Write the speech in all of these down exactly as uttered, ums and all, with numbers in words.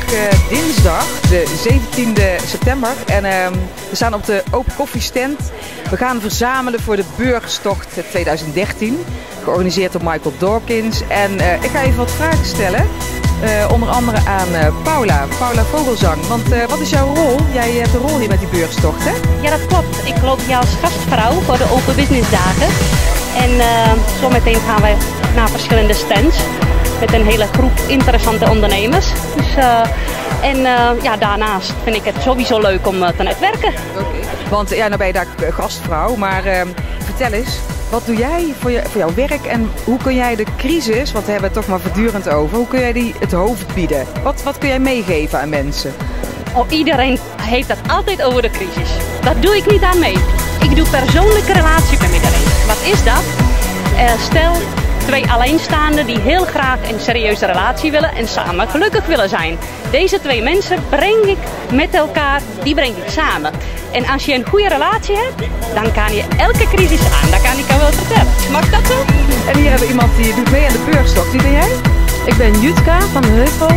uh, dinsdag, de zeventiende september. En uh, we staan op de Open Koffie Stand. We gaan verzamelen voor de Burgerstocht tweeduizend dertien. Georganiseerd door Michael Dawkins. En uh, ik ga even wat vragen stellen. Uh, onder andere aan uh, Paula, Paula Vogelzang. Want uh, wat is jouw rol? Jij hebt een rol hier met die Burgerstocht, hè? Ja, dat klopt. Ik loop hier als gastvrouw voor de Open Business Dagen. En uh, zometeen gaan we naar verschillende stands. Met een hele groep interessante ondernemers. Dus, uh, en uh, ja, daarnaast vind ik het sowieso leuk om uh, te netwerken. Okay. Want ja, nou ben je daar gastvrouw, maar uh, vertel eens, wat doe jij voor, je, voor jouw werk en hoe kun jij de crisis, want we hebben het toch maar voortdurend over, hoe kun jij die het hoofd bieden? Wat, wat kun jij meegeven aan mensen? Oh, iedereen heeft het altijd over de crisis. Dat doe ik niet aan mee. Ik doe persoonlijke relatie met iedereen. Wat is dat? Uh, stel... Twee alleenstaanden die heel graag een serieuze relatie willen en samen gelukkig willen zijn. Deze twee mensen breng ik met elkaar, die breng ik samen. En als je een goede relatie hebt, dan kan je elke crisis aan. Dat kan ik jou wel vertellen. Mag dat zo? En hier hebben we iemand die doet mee aan de Burgerstocht. Wie ben jij? Ik ben Jutka van de Heuvel.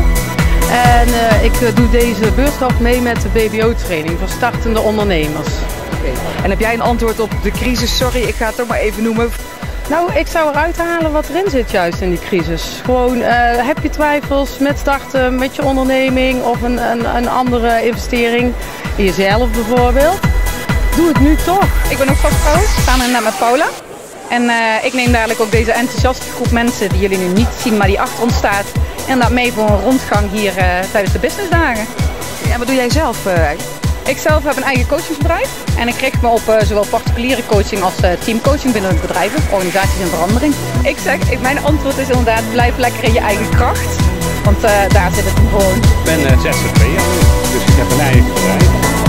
En uh, ik uh, doe deze Burgerstocht mee met de B B O-training voor startende ondernemers. Okay. En heb jij een antwoord op de crisis? Sorry, ik ga het toch maar even noemen. Nou, ik zou eruit halen wat erin zit juist in die crisis. Gewoon, uh, heb je twijfels met starten, met je onderneming of een, een, een andere investering, in jezelf bijvoorbeeld? Doe het nu toch. Ik ben ook gastvrouw, samen inderdaad met Paula. En uh, ik neem dadelijk ook deze enthousiaste groep mensen die jullie nu niet zien, maar die achter ons staat. En dat mee voor een rondgang hier uh, tijdens de businessdagen. En wat doe jij zelf uh, eigenlijk? Ik zelf heb een eigen coachingsbedrijf en ik richt me op uh, zowel particuliere coaching als uh, teamcoaching binnen bedrijven, organisaties en verandering. Ik zeg, ik, mijn antwoord is inderdaad, blijf lekker in je eigen kracht, want uh, daar zit het gewoon. Ik ben uh, Z Z P'er, dus ik heb een eigen bedrijf.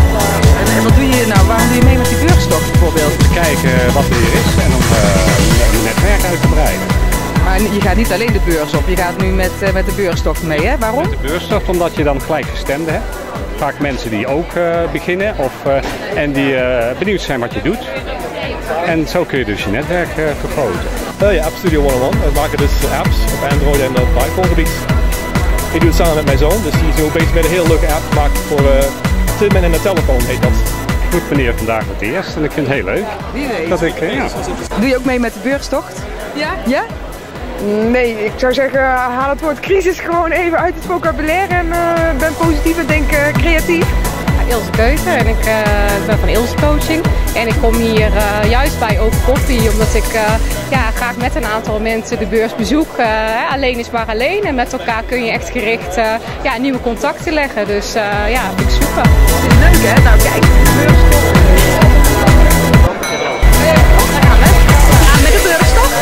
En, en wat doe je nou, waarom doe je mee met die Burgerstocht bijvoorbeeld? Te kijken wat er hier is en om uh, een netwerk uit te breiden. Maar je gaat niet alleen de beurs op, je gaat nu met, uh, met de Burgerstocht mee, hè? Waarom? Met de Burgerstocht, omdat je dan gelijkgestemden hebt. Vaak mensen die ook uh, beginnen of, uh, en die uh, benieuwd zijn wat je doet. En zo kun je dus je netwerk uh, vergroten. Uh, ja, App Studio honderdéén. We maken dus apps op Android en op iPhone-gebied. Ik doe het samen met mijn zoon, dus die is nu bezig met een heel leuke app gemaakt voor uh, Tim en een telefoon heet dat. Ik doe het meneer vandaag voor het eerst en ik vind het heel leuk. Wie weet. Dat ik, uh, ja. Doe je ook mee met de Burgerstocht? Ja. Ja? Nee, ik zou zeggen, haal het woord crisis gewoon even uit het vocabulaire en uh, ben positief en denk uh, creatief. Ilse Keuken en ik uh, ben van Ilse Coaching. En ik kom hier uh, juist bij Open Koffie omdat ik uh, ja, graag met een aantal mensen de beurs bezoek. Uh, alleen is maar alleen en met elkaar kun je echt gericht uh, ja, nieuwe contacten leggen. Dus uh, ja, vind ik super. Leuk hè? Nou kijk, de Burgerstocht. Daar gaan we. We gaan met de Burgerstocht.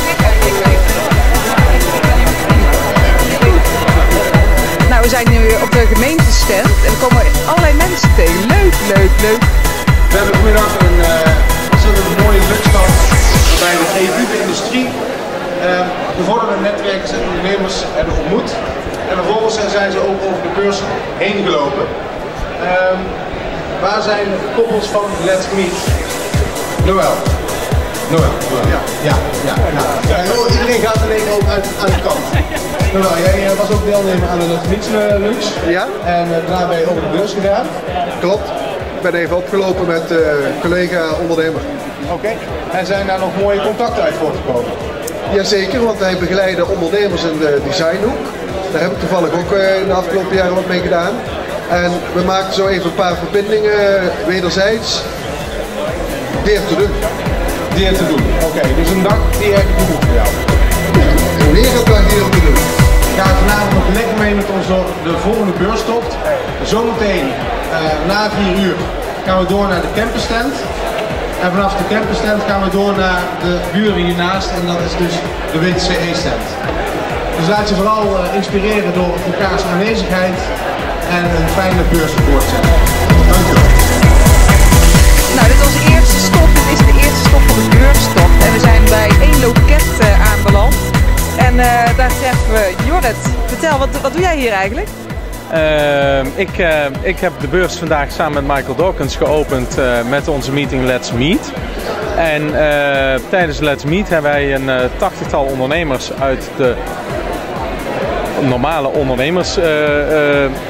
Nou, we zijn nu op de gemeentestand en er komen allerlei mensen tegen. Leuk, leuk, leuk. We hebben vanmiddag een uh, ontzettend mooie lunchstand waarbij de E U, de industrie, uh, bevorderde netwerkers en ondernemers hebben ontmoet. En vervolgens zijn ze ook over de beurs heen gelopen. Um, waar zijn de koppels van Let's Meet? Noël. Noël, Noël. Ja, ja, ja. ja. ja iedereen gaat er even ook uit, uit de kant. Noël, jij was ook deelnemer aan de Let's Meet lunch. Ja. En uh, daarna ben je over de beurs gegaan. Klopt. Ik ben even opgelopen met uh, collega-ondernemer. Oké. Okay. En zijn daar nog mooie contacten uit voortgekomen? Jazeker, want wij begeleiden ondernemers in de designhoek. Daar heb ik toevallig ook uh, in de afgelopen jaren wat mee gedaan. En we maken zo even een paar verbindingen wederzijds. Deer te doen. Deer te doen. Oké, okay, dus een dag die echt goed voor jou. Weer een dag deer te doen. We gaan vanavond nog lekker mee met ons door de volgende beurstocht. Zometeen uh, na vier uur gaan we door naar de camperstand. En vanaf de camperstand gaan we door naar de buren hiernaast en dat is dus de W T C E-stand. Dus laat je vooral uh, inspireren door elkaars aanwezigheid en een fijne beurs voortzetten. Dankjewel. Nou, dit is onze eerste stop. Dit is de eerste stop van de Burgerstocht. En we zijn bij één loket uh, aanbeland. En uh, daar treffen we Jorrit. Vertel, wat, wat doe jij hier eigenlijk? Uh, ik, uh, ik heb de beurs vandaag samen met Michael Dawkins geopend uh, met onze meeting Let's Meet. En uh, tijdens Let's Meet hebben wij een uh, tachtigtal ondernemers uit de normale ondernemers uh, uh,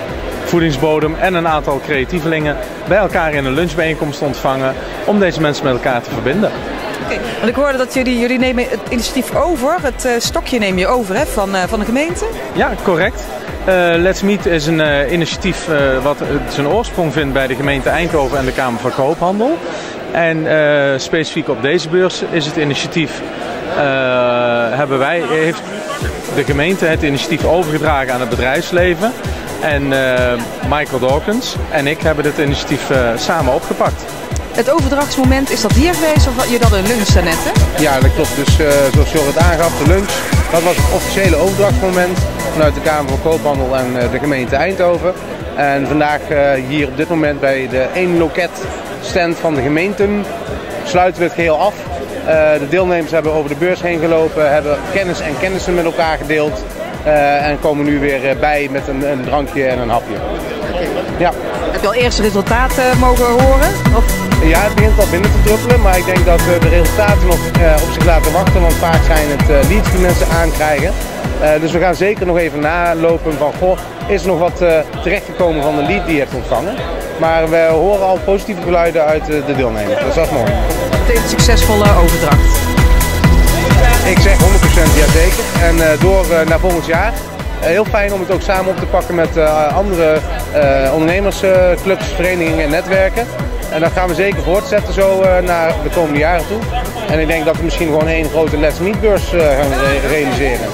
voedingsbodem en een aantal creatievelingen bij elkaar in een lunchbijeenkomst ontvangen om deze mensen met elkaar te verbinden. Okay. Want ik hoorde dat jullie, jullie nemen het initiatief over, het uh, stokje neem je over hè, van, uh, van de gemeente? Ja, correct. Uh, Let's Meet is een uh, initiatief uh, wat zijn oorsprong vindt bij de gemeente Eindhoven en de Kamer van Koophandel. En uh, specifiek op deze beurs is het initiatief, uh, hebben wij, heeft de gemeente het initiatief overgedragen aan het bedrijfsleven. En uh, Michael Dawkins en ik hebben dit initiatief uh, samen opgepakt. Het overdrachtsmoment, is dat hier geweest of je had een lunch daarnet, hè? Ja, dat klopt. Dus uh, zoals Jorrit het aangaf, de lunch, dat was het officiële overdrachtsmoment vanuit de Kamer van Koophandel en uh, de gemeente Eindhoven. En vandaag uh, hier op dit moment bij de één loket stand van de gemeenten sluiten we het geheel af. Uh, de deelnemers hebben over de beurs heen gelopen, hebben kennis en kennissen met elkaar gedeeld uh, en komen nu weer uh, bij met een, een drankje en een hapje. Ja. Heb je al eerste resultaten mogen horen? Of? Ja, het begint al binnen te druppelen, maar ik denk dat we de resultaten nog uh, op zich laten wachten, want vaak zijn het uh, leads die mensen aankrijgen. Uh, dus we gaan zeker nog even nalopen van, goh, is er nog wat uh, terechtgekomen van de lead die je hebt ontvangen. Maar we horen al positieve geluiden uit uh, de deelnemers, dus dat is mooi. Meteen een succesvolle overdracht. Ik zeg honderd procent ja zeker. En uh, door uh, naar volgend jaar. Uh, heel fijn om het ook samen op te pakken met uh, andere uh, ondernemersclubs, uh, verenigingen en netwerken. En dat gaan we zeker voortzetten zo uh, naar de komende jaren toe. En ik denk dat we misschien gewoon één grote Let's Meet beurs uh, gaan re realiseren.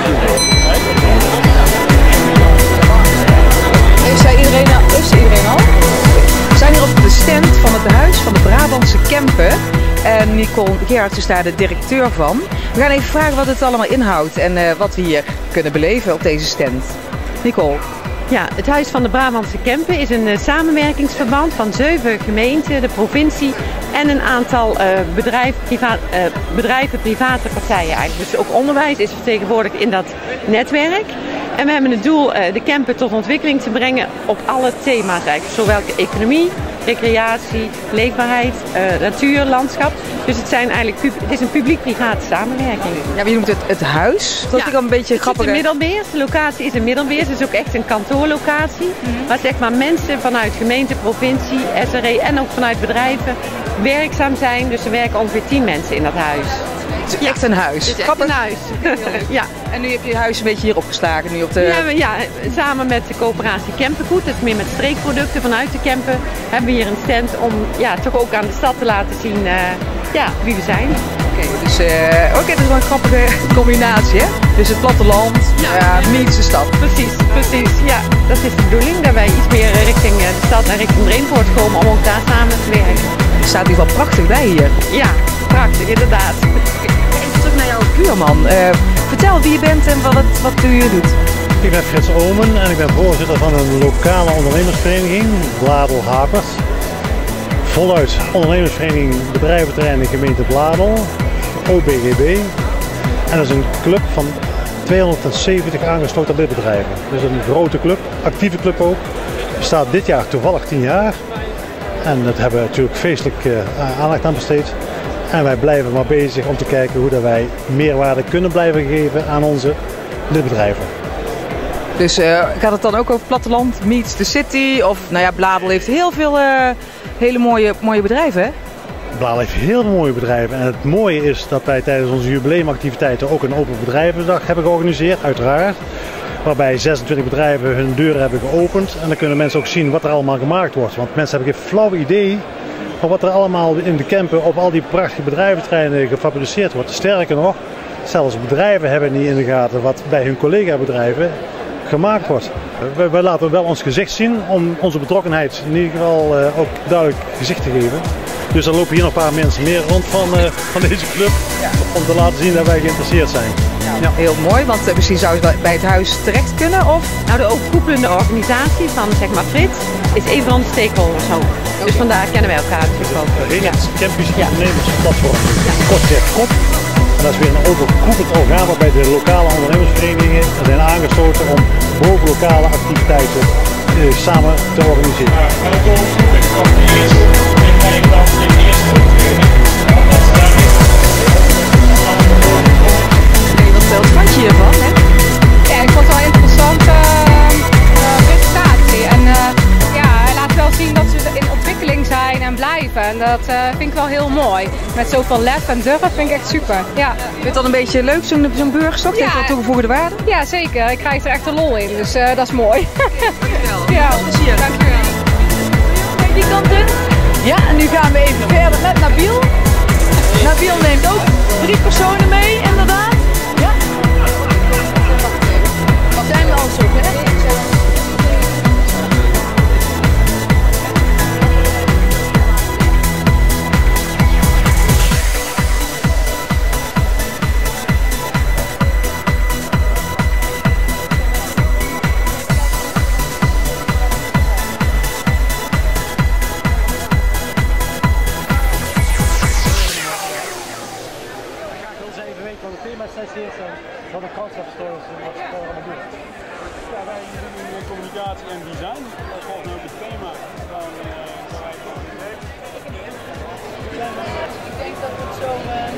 Heeft zij iedereen al? Heeft ze iedereen al? We zijn hier op de stand van het Huis van de Brabantse Kempen. En Nicole Gerards is daar de directeur van. We gaan even vragen wat het allemaal inhoudt en uh, wat we hier kunnen beleven op deze stand. Nicole. Ja, het Huis van de Brabantse Kempen is een uh, samenwerkingsverband van zeven gemeenten, de provincie en een aantal uh, bedrijf, priva uh, bedrijven, private partijen eigenlijk. Dus ook onderwijs is vertegenwoordigd in dat netwerk. En we hebben het doel uh, de Kempen tot ontwikkeling te brengen op alle thema's eigenlijk. Zowel economie, recreatie, leefbaarheid, uh, natuur, landschap. Dus het, zijn eigenlijk het is een publiek-private samenwerking. Ja, maar je noemt het het huis. Dat vind ik al een beetje grappig. Het is in Middelbeers. De locatie is in Middelbeers. Het is ook echt een kantoorlocatie. Mm-hmm. Waar zeg maar mensen vanuit gemeente, provincie, S R E en ook vanuit bedrijven werkzaam zijn. Dus er werken ongeveer tien mensen in dat huis. Het is echt een huis. Het is echt een huis. Ja. En nu heb je je huis een beetje hier opgeslagen. Nu op de... ja, ja, samen met de coöperatie Kempengoed, dat is meer met streekproducten vanuit de Kempen, hebben we hier een stand om ja, toch ook aan de stad te laten zien uh, ja, wie we zijn. Oké, okay, dus uh, okay, dat is wel een grappige combinatie, hè? Dus het platteland, ja, uh, meets de stad. Precies, precies. Ja, dat is de bedoeling, dat wij iets meer richting de stad en richting Brainport komen om ook daar samen te werken. Het staat in ieder geval prachtig bij hier. Ja, prachtig, inderdaad. Even terug naar jouw buurman. Uh, vertel wie je bent en wat, het, wat je doet. Ik ben Frits Omen en ik ben voorzitter van een lokale ondernemersvereniging, Bladel Hapert. Voluit ondernemersvereniging Bedrijventerrein de gemeente Bladel, O B G B. En dat is een club van tweehonderdzeventig aangesloten lidbedrijven. Dus een grote club, actieve club ook. Bestaat dit jaar toevallig tien jaar. En dat hebben we natuurlijk feestelijk uh, aandacht aan besteed. En wij blijven maar bezig om te kijken hoe dat wij meerwaarde kunnen blijven geven aan onze lidbedrijven. Dus uh, gaat het dan ook over platteland meets the city? Of nou ja, Bladel heeft heel veel uh, hele mooie, mooie bedrijven, hè? Bladel heeft heel veel mooie bedrijven. En het mooie is dat wij tijdens onze jubileumactiviteiten ook een open bedrijvendag hebben georganiseerd, uiteraard. Waarbij zesentwintig bedrijven hun deuren hebben geopend. En dan kunnen mensen ook zien wat er allemaal gemaakt wordt. Want mensen hebben geen flauw idee van wat er allemaal in de Kempen op al die prachtige bedrijventerreinen gefabriceerd wordt. Sterker nog, zelfs bedrijven hebben niet in de gaten wat bij hun collega-bedrijven gemaakt wordt. We, we laten wel ons gezicht zien om onze betrokkenheid in ieder geval uh, ook duidelijk gezicht te geven. Dus er lopen hier nog een paar mensen meer rond van, uh, van deze club, ja, om te laten zien dat wij geïnteresseerd zijn. Ja, ja. Heel mooi, want uh, misschien zou je bij het huis terecht kunnen, of? Nou, de overkoepelende organisatie van zeg maar Frits is een van onze stakeholders ook. Okay. Dus vandaar kennen wij elkaar natuurlijk ook. Het ja. Kempische ja. ondernemersplatform, ja. Kort zegt Kop. En dat is weer een overkoepeld orgaan waarbij de lokale ondernemersverenigingen zijn aangesloten om boven lokale activiteiten uh, samen te organiseren. Ja, welkom. Wat vond je hiervan? Hè? Ja, ik vond het wel een interessante uh, presentatie. En mooi. Met zoveel lef en durf vind ik echt super. Ja. Vind je het dan een beetje leuk, zo'n zo'n burgerstocht? Ja. Heeft wel toegevoegde waarde? Ja, zeker. Ik krijg er echt een lol in, dus uh, dat is mooi. Dankjewel. Ja, dankjewel. Kijk die kant in. Ja, en nu gaan we even verder met Nabil. Nabil neemt ook drie personen mee, inderdaad. Ja. Dat zijn we al zo, hè? Wat een kans hebben en wat ze allemaal doen. Ja, wij doen in communicatie en design. Dat volgt nu ook het thema van uh, wij Ik denk dat we het zo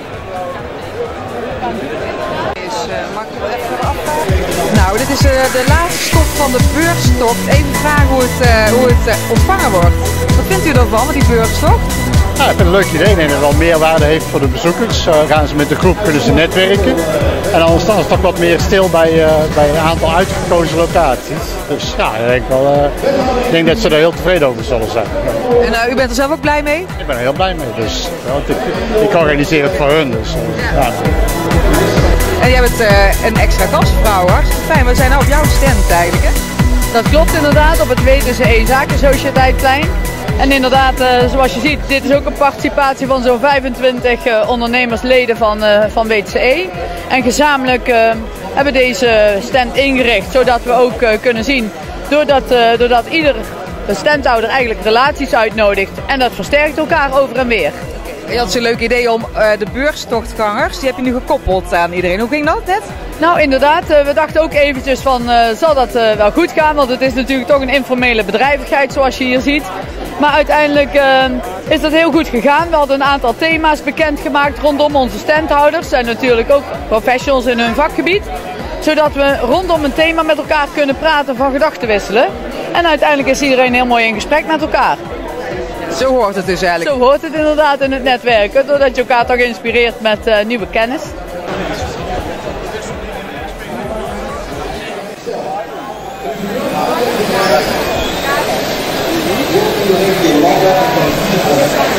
Is, uh, mag ik wel even afvragen? Nou, dit is uh, de laatste stop van de beurstocht. Even vragen hoe het, uh, hoe het uh, ontvangen wordt. Wat vindt u ervan, met die beurstocht? Ja, ik vind het een leuk idee. Ik denk dat het wel meerwaarde heeft voor de bezoekers. Uh, gaan ze met de groep, kunnen ze netwerken. En anders dan is het toch wat meer stil bij, uh, bij een aantal uitgekozen locaties. Dus ja, ik denk, wel, uh, ik denk dat ze er heel tevreden over zullen zijn. En uh, u bent er zelf ook blij mee? Ik ben er heel blij mee. Dus, want ik, ik organiseer het voor hun. Dus, uh, ja. Ja. En jij bent uh, een extra gastvrouw, hartstikke fijn. We zijn nou op jouw stand eigenlijk, hè? Dat klopt inderdaad, op het W T C E Zakensociëteitplein. En inderdaad, uh, zoals je ziet, dit is ook een participatie van zo'n vijfentwintig uh, ondernemersleden van, uh, van W T C E. En gezamenlijk uh, hebben we deze stand ingericht, zodat we ook uh, kunnen zien, doordat, uh, doordat ieder standhouder eigenlijk relaties uitnodigt. En dat versterkt elkaar over en weer. Je had zo'n leuk idee om uh, de beurstochtgangers, die heb je nu gekoppeld aan iedereen. Hoe ging dat net? Nou inderdaad, uh, we dachten ook eventjes van, uh, zal dat uh, wel goed gaan? Want het is natuurlijk toch een informele bedrijvigheid zoals je hier ziet. Maar uiteindelijk uh, is dat heel goed gegaan. We hadden een aantal thema's bekendgemaakt rondom onze standhouders. En natuurlijk ook professionals in hun vakgebied. Zodat we rondom een thema met elkaar kunnen praten, van gedachten wisselen. En uiteindelijk is iedereen heel mooi in gesprek met elkaar. Zo hoort het dus eigenlijk. Zo hoort het inderdaad in het netwerken. Doordat je elkaar toch inspireert met uh, nieuwe kennis. Thank you.